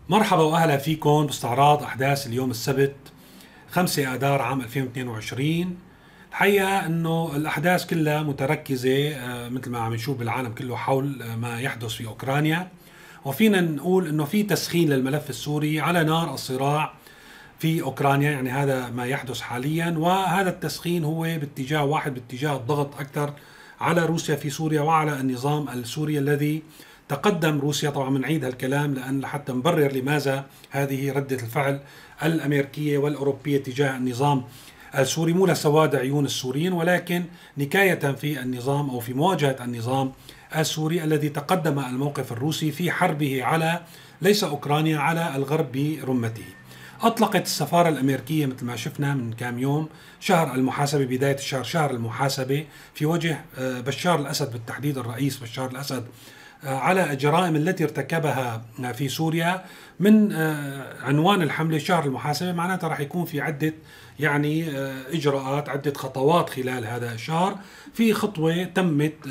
مرحبا واهلا فيكم باستعراض احداث اليوم السبت 5 اذار عام 2022. الحقيقه انه الاحداث كلها متركزه مثل ما عم نشوف بالعالم كله حول ما يحدث في اوكرانيا، وفينا نقول انه في تسخين للملف السوري على نار الصراع في اوكرانيا. يعني هذا ما يحدث حاليا، وهذا التسخين هو باتجاه واحد، باتجاه الضغط اكثر على روسيا في سوريا وعلى النظام السوري الذي تقدم روسيا. طبعا بنعيد هالكلام لأن لحتى نبرر لماذا هذه ردة الفعل الأمريكية والأوروبية تجاه النظام السوري، مو لسواد عيون السوريين ولكن نكاية في النظام أو في مواجهة النظام السوري الذي تقدم الموقف الروسي في حربه على ليس أوكرانيا، على الغرب برمته. أطلقت السفارة الأمريكية مثل ما شفنا من كام يوم شهر المحاسبة، بداية الشهر شهر المحاسبة في وجه بشار الأسد، بالتحديد الرئيس بشار الأسد، على الجرائم التي ارتكبها في سوريا. من عنوان الحملة شهر المحاسبة، معناتها راح يكون في عدة إجراءات، عدة خطوات خلال هذا الشهر. في خطوة تمت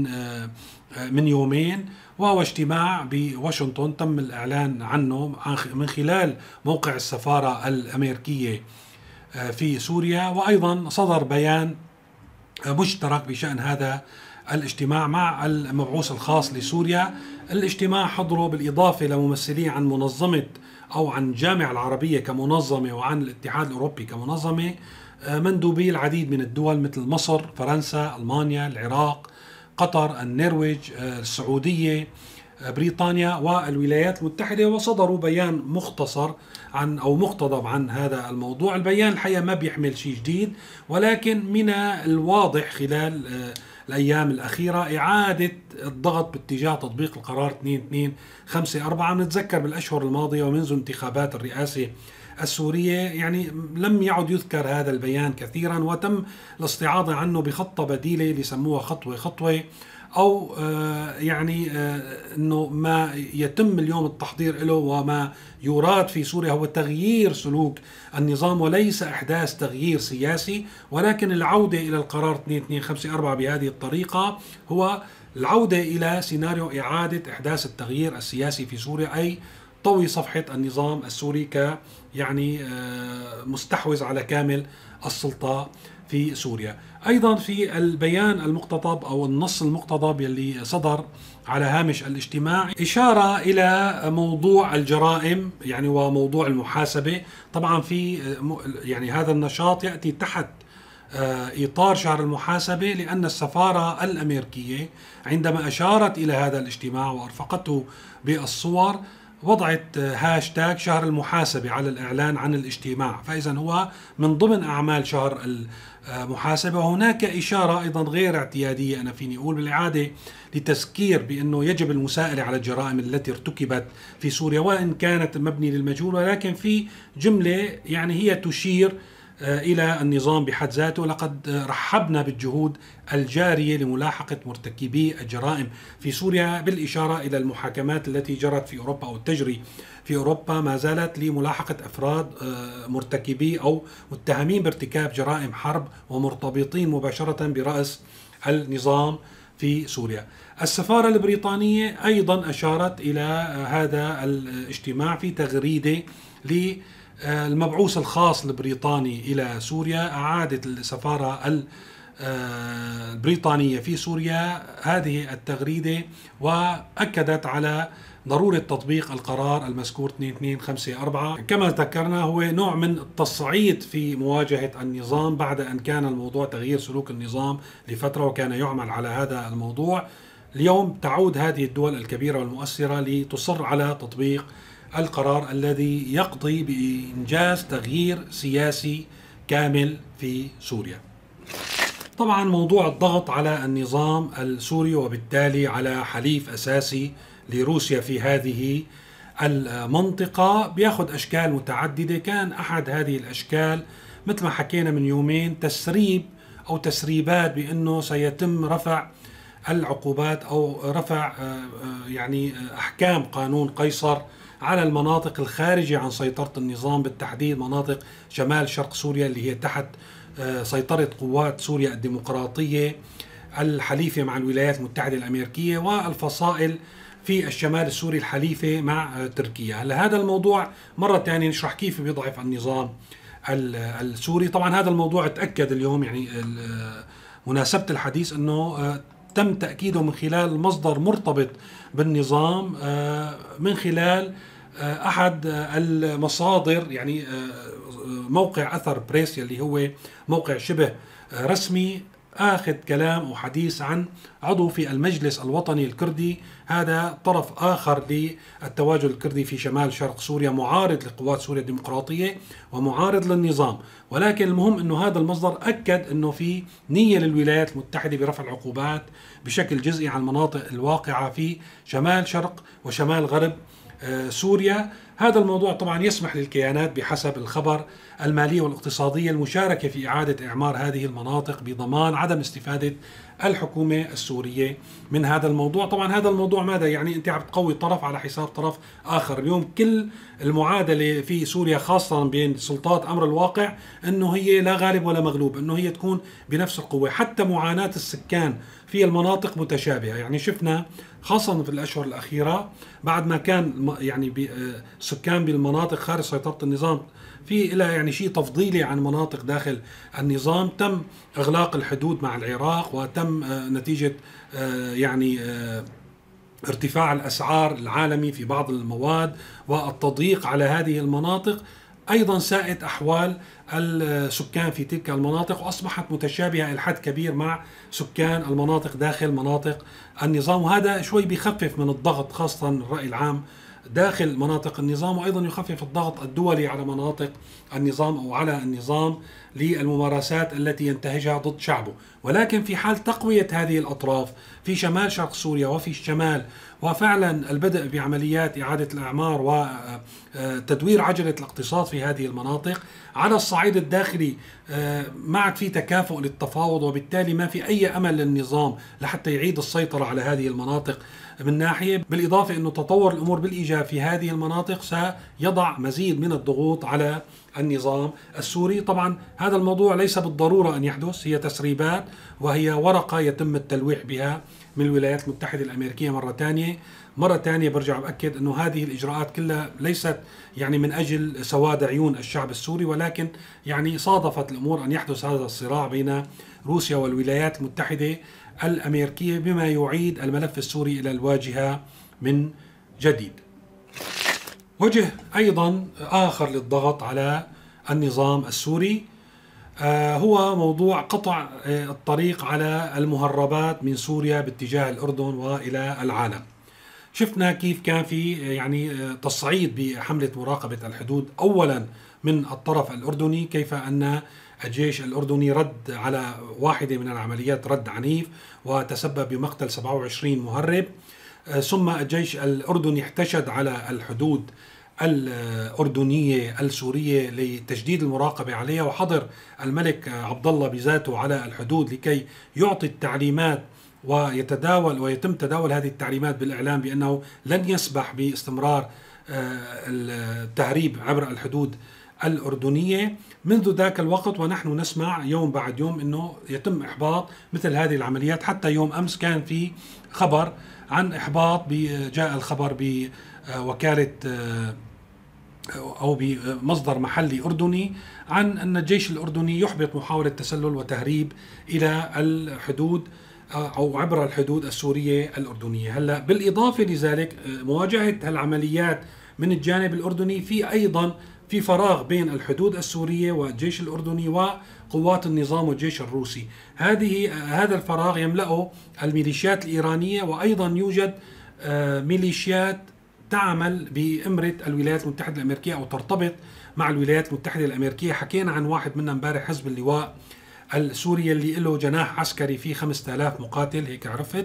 من يومين، وهو اجتماع بواشنطن تم الإعلان عنه من خلال موقع السفارة الأمريكية في سوريا، وأيضا صدر بيان مشترك بشأن هذا الاجتماع مع المبعوث الخاص لسوريا. الاجتماع حضره بالإضافة لممثلين عن منظمة أو عن الجامعة العربية كمنظمة وعن الاتحاد الأوروبي كمنظمة، مندوبي العديد من الدول مثل مصر، فرنسا، ألمانيا، العراق، قطر، النرويج، السعودية، بريطانيا والولايات المتحدة. وصدروا بيان مختصر عن أو مقتضب عن هذا الموضوع. البيان الحقيقة ما بيحمل شيء جديد، ولكن من الواضح خلال الأيام الأخيرة إعادة الضغط باتجاه تطبيق القرار 2254. نتذكر بالأشهر الماضية ومنذ انتخابات الرئاسة السورية يعني لم يعد يذكر هذا البيان كثيرا، وتم الاستعاضة عنه بخطة بديلة لسموها خطوة خطوة، أو أنه ما يتم اليوم التحضير له وما يراد في سوريا هو تغيير سلوك النظام وليس إحداث تغيير سياسي، ولكن العودة إلى القرار 2254 بهذه الطريقة هو العودة إلى سيناريو إعادة إحداث التغيير السياسي في سوريا، أي طوي صفحة النظام السوري ك مستحوذ على كامل السلطة في سوريا. أيضا في البيان المقتضب أو النص المقتضب يلي صدر على هامش الاجتماع إشارة إلى موضوع الجرائم وموضوع المحاسبة. طبعا في هذا النشاط يأتي تحت إطار شهر المحاسبة، لأن السفارة الأمريكية عندما أشارت إلى هذا الاجتماع وأرفقته بالصور وضعت هاشتاج شهر المحاسبة على الإعلان عن الاجتماع، فإذا هو من ضمن أعمال شهر المحاسبة. وهناك إشارة أيضا غير اعتيادية أنا فيني أقول بالإعادة لتذكير بأنه يجب المساءلة على الجرائم التي ارتكبت في سوريا وإن كانت مبنية للمجهول، ولكن في جملة هي تشير إلى النظام بحد ذاته. لقد رحبنا بالجهود الجارية لملاحقة مرتكبي الجرائم في سوريا، بالإشارة إلى المحاكمات التي جرت في أوروبا أو تجري في أوروبا ما زالت لملاحقة أفراد مرتكبي أو متهمين بارتكاب جرائم حرب ومرتبطين مباشرة برأس النظام في سوريا. السفارة البريطانية أيضا أشارت إلى هذا الاجتماع في تغريدة المبعوث الخاص البريطاني إلى سوريا. أعادت السفارة البريطانية في سوريا هذه التغريدة وأكدت على ضرورة تطبيق القرار المذكور 2254. كما ذكرنا هو نوع من التصعيد في مواجهة النظام بعد أن كان الموضوع تغيير سلوك النظام لفترة وكان يعمل على هذا الموضوع. اليوم تعود هذه الدول الكبيرة والمؤثرة لتصر على تطبيق القرار الذي يقضي بإنجاز تغيير سياسي كامل في سوريا. طبعا موضوع الضغط على النظام السوري وبالتالي على حليف أساسي لروسيا في هذه المنطقة بياخذ أشكال متعددة. كان أحد هذه الأشكال مثل ما حكينا من يومين تسريب أو تسريبات بأنه سيتم رفع العقوبات أو رفع أحكام قانون قيصر على المناطق الخارجة عن سيطرة النظام، بالتحديد مناطق شمال شرق سوريا اللي هي تحت سيطرة قوات سوريا الديمقراطية الحليفة مع الولايات المتحدة الأمريكية والفصائل في الشمال السوري الحليفة مع تركيا. هلا هذا الموضوع مرة ثانية نشرح كيف بيضعف النظام السوري. طبعا هذا الموضوع تأكد اليوم، يعني مناسبة الحديث أنه تم تأكيده من خلال مصدر مرتبط بالنظام، من خلال أحد المصادر، يعني موقع أثر بريس اللي هو موقع شبه رسمي، آخذ كلام أو حديث عن عضو في المجلس الوطني الكردي، هذا طرف آخر للتواجد الكردي في شمال شرق سوريا، معارض لقوات سوريا الديمقراطية ومعارض للنظام. ولكن المهم أنه هذا المصدر أكد أنه في نية للولايات المتحدة برفع العقوبات بشكل جزئي عن المناطق الواقعة في شمال شرق وشمال غرب سوريا. هذا الموضوع طبعا يسمح للكيانات بحسب الخبر المالية والاقتصادية المشاركة في إعادة إعمار هذه المناطق بضمان عدم استفادة الحكومة السورية من هذا الموضوع. طبعا هذا الموضوع ماذا يعني؟ أنت عم تقوي طرف على حساب طرف آخر. اليوم كل المعادلة في سوريا خاصة بين سلطات أمر الواقع أنه هي لا غالب ولا مغلوب، أنه هي تكون بنفس القوة. حتى معاناة السكان في المناطق متشابهة، يعني شفنا خاصة في الأشهر الأخيرة بعد ما كان يعني سكان بالمناطق خارج سيطرة النظام في إلى يعني شيء تفضيلي عن مناطق داخل النظام، تم إغلاق الحدود مع العراق، وتم نتيجة يعني ارتفاع الأسعار العالمي في بعض المواد والتضييق على هذه المناطق، أيضا ساءت أحوال السكان في تلك المناطق، وأصبحت متشابهة إلى حد كبير مع سكان المناطق داخل مناطق النظام. وهذا شوي بيخفف من الضغط خاصة الرأي العام داخل مناطق النظام، وأيضا يخفف الضغط الدولي على مناطق النظام أو على النظام للممارسات التي ينتهجها ضد شعبه. ولكن في حال تقوية هذه الأطراف في شمال شرق سوريا وفي الشمال، وفعلا البدء بعمليات إعادة الإعمار وتدوير عجلة الاقتصاد في هذه المناطق على الصعيد الداخلي، ما عاد في تكافؤ للتفاوض، وبالتالي ما في أي أمل للنظام لحتى يعيد السيطرة على هذه المناطق من ناحية. بالإضافة أنه تطور الأمور بالإيجاب في هذه المناطق سيضع مزيد من الضغوط على النظام السوري. طبعا هذا الموضوع ليس بالضرورة أن يحدث، هي تسريبات وهي ورقة يتم التلويح بها من الولايات المتحدة الأمريكية. مرة ثانية برجع بأكد أنه هذه الإجراءات كلها ليست يعني من أجل سواد عيون الشعب السوري، ولكن يعني صادفت الأمور أن يحدث هذا الصراع بين روسيا والولايات المتحدة الأمريكية، بما يعيد الملف السوري إلى الواجهة من جديد. وجه أيضا آخر للضغط على النظام السوري هو موضوع قطع الطريق على المهربات من سوريا باتجاه الأردن وإلى العالم. شفنا كيف كان في يعني تصعيد بحملة مراقبة الحدود، أولا من الطرف الأردني، كيف أن الجيش الأردني رد على واحدة من العمليات رد عنيف وتسبب بمقتل 27 مهرب. ثم الجيش الأردني احتشد على الحدود الأردنية السورية لتجديد المراقبة عليها، وحضر الملك عبد الله بذاته على الحدود لكي يعطي التعليمات ويتم تداول هذه التعليمات بالإعلام بأنه لن يسمح باستمرار التهريب عبر الحدود الأردنية. منذ ذاك الوقت ونحن نسمع يوم بعد يوم أنه يتم إحباط مثل هذه العمليات. حتى يوم أمس كان في خبر عن إحباط، جاء الخبر بوكالة أو بمصدر محلي أردني عن أن الجيش الأردني يحبط محاولة تسلل وتهريب إلى الحدود أو عبر الحدود السورية الأردنية. هلا بالإضافة لذلك مواجهة العمليات من الجانب الأردني، في أيضا في فراغ بين الحدود السورية والجيش الأردني وقوات النظام والجيش الروسي. هذا الفراغ يملأه الميليشيات الإيرانية، وأيضا يوجد ميليشيات تعمل بإمرة الولايات المتحدة الأمريكية أو ترتبط مع الولايات المتحدة الأمريكية. حكينا عن واحد منها امبارح، حزب اللواء السوري اللي له جناح عسكري فيه 5000 مقاتل، هيك عرفت،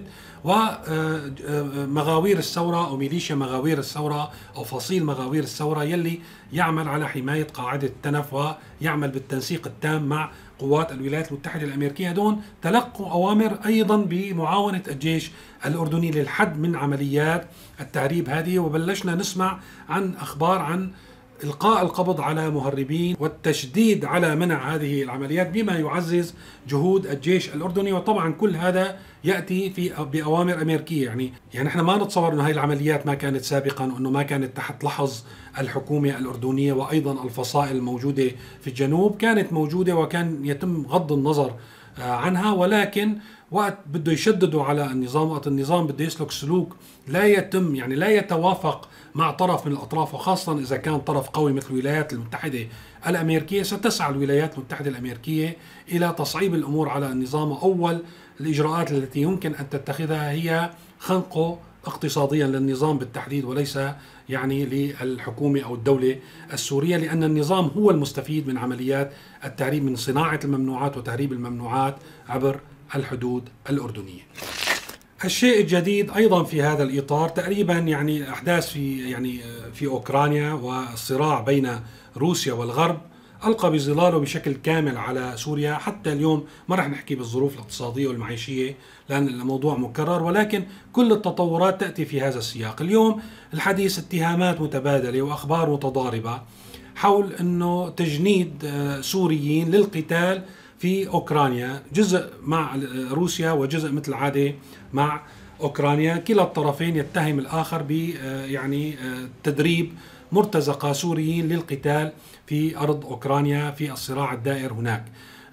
ومغاوير الثورة أو ميليشيا مغاوير الثورة أو فصيل مغاوير الثورة يلي يعمل على حماية قاعدة التنف ويعمل بالتنسيق التام مع قوات الولايات المتحدة الأمريكية. دون تلقوا أوامر أيضا بمعاونة الجيش الأردني للحد من عمليات التهريب هذه. وبلشنا نسمع عن أخبار عن إلقاء القبض على مهربين والتشديد على منع هذه العمليات بما يعزز جهود الجيش الأردني. وطبعا كل هذا يأتي بأوامر أمريكية. يعني احنا ما نتصور أنه هذه العمليات ما كانت سابقا وأنه ما كانت تحت لحظ الحكومة الأردنية، وأيضا الفصائل الموجودة في الجنوب كانت موجودة وكان يتم غض النظر عنها، ولكن وقت بده يشددوا على النظام، وقت النظام بده يسلك سلوك لا يتم يعني لا يتوافق مع طرف من الأطراف، وخاصة إذا كان طرف قوي مثل الولايات المتحدة الأمريكية، ستسعى الولايات المتحدة الأمريكية إلى تصعيب الأمور على النظام. أول الإجراءات التي يمكن أن تتخذها هي خنقه اقتصاديا للنظام بالتحديد، وليس يعني للحكومة أو الدولة السورية، لأن النظام هو المستفيد من عمليات التهريب، من صناعة الممنوعات وتهريب الممنوعات عبر الحدود الأردنية. الشيء الجديد أيضا في هذا الإطار تقريبا يعني الأحداث في أوكرانيا والصراع بين روسيا والغرب ألقى بظلاله بشكل كامل على سوريا. حتى اليوم ما رح نحكي بالظروف الاقتصادية والمعيشية لأن الموضوع مكرر، ولكن كل التطورات تأتي في هذا السياق. اليوم الحديث اتهامات متبادلة وأخبار متضاربة حول أنه تجنيد سوريين للقتال في أوكرانيا، جزء مع روسيا وجزء مثل العادة مع أوكرانيا. كلا الطرفين يتهم الآخر ب يعني تدريب مرتزقة سوريين للقتال في أرض أوكرانيا في الصراع الدائر هناك.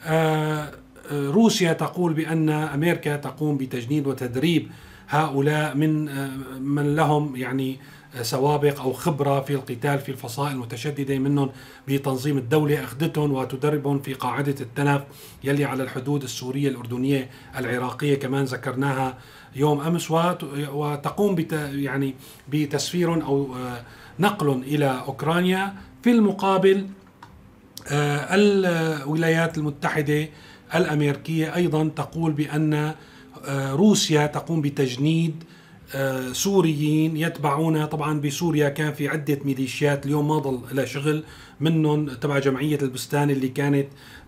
روسيا تقول بأن أمريكا تقوم بتجنيد وتدريب هؤلاء من لهم يعني سوابق أو خبرة في القتال في الفصائل المتشددة، منهم بتنظيم الدولة أخذتهم وتدربهم في قاعدة التنف يلي على الحدود السورية الأردنية العراقية كمان ذكرناها يوم أمس، وتقوم يعني بتسفير أو نقل إلى أوكرانيا. في المقابل الولايات المتحدة الأمريكية أيضا تقول بأن روسيا تقوم بتجنيد سوريين يتبعون. طبعا بسوريا كان في عدة ميليشيات اليوم ما ضل لها شغل، منهم تبع جمعية البستان اللي كانت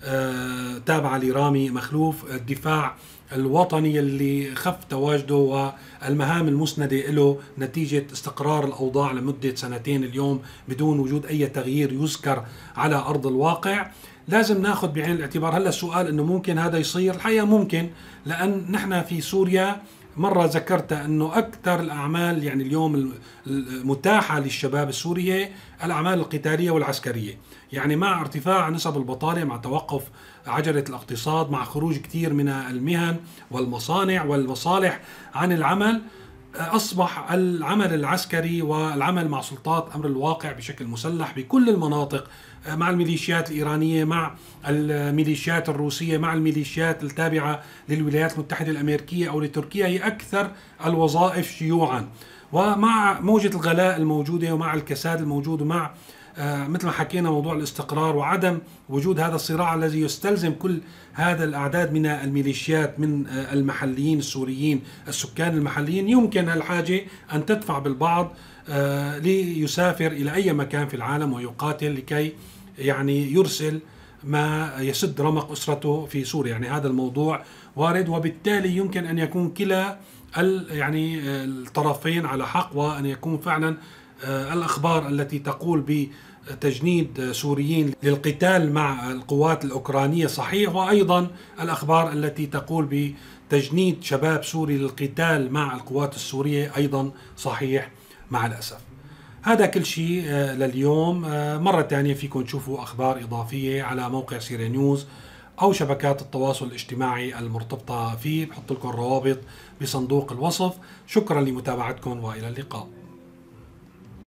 تابعة لرامي مخلوف، الدفاع الوطني اللي خف تواجده والمهام المسندة له نتيجة استقرار الأوضاع لمدة سنتين اليوم بدون وجود أي تغيير يذكر على أرض الواقع. لازم ناخذ بعين الاعتبار. هلا السؤال انه ممكن هذا يصير؟ الحقيقة ممكن، لأن نحن في سوريا مرة ذكرت أنه أكثر الأعمال يعني اليوم المتاحة للشباب السورية الأعمال القتالية والعسكرية. يعني مع ارتفاع نسب البطالة، مع توقف عجلة الاقتصاد، مع خروج كثير من المهن والمصانع والمصالح عن العمل، أصبح العمل العسكري والعمل مع سلطات أمر الواقع بشكل مسلح بكل المناطق، مع الميليشيات الإيرانية، مع الميليشيات الروسية، مع الميليشيات التابعة للولايات المتحدة الأمريكية أو لتركيا، هي أكثر الوظائف شيوعا. ومع موجة الغلاء الموجودة ومع الكساد الموجود ومع مثل ما حكينا موضوع الاستقرار وعدم وجود هذا الصراع الذي يستلزم كل هذا الأعداد من الميليشيات من المحليين السوريين السكان المحليين، يمكن الحاجة أن تدفع بالبعض ليسافر إلى أي مكان في العالم ويقاتل لكي يعني يرسل ما يسد رمق أسرته في سوريا. يعني هذا الموضوع وارد، وبالتالي يمكن أن يكون كلا يعني الطرفين على حق، وأن يكون فعلا الأخبار التي تقول بتجنيد سوريين للقتال مع القوات الأوكرانية صحيح، وأيضا الأخبار التي تقول بتجنيد شباب سوري للقتال مع القوات السورية أيضا صحيح مع الأسف. هذا كل شيء لليوم. مرة ثانية فيكم تشوفوا أخبار إضافية على موقع سيريا نيوز أو شبكات التواصل الاجتماعي المرتبطة فيه، بحط لكم الروابط بصندوق الوصف. شكرا لمتابعتكم وإلى اللقاء.